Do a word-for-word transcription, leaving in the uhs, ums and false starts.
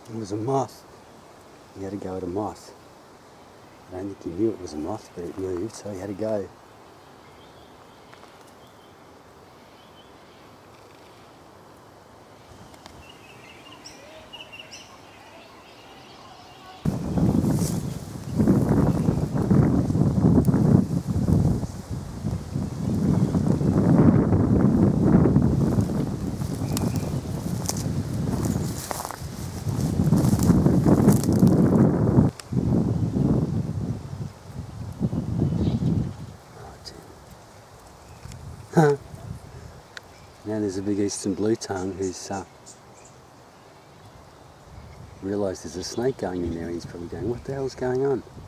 It was a moth. He had to go at a moth. I don't think he knew it was a moth, but it moved, so he had to go. Huh. Now there's a big eastern blue tongue who's uh, realised there's a snake going in there, and he's probably going, what the hell's going on?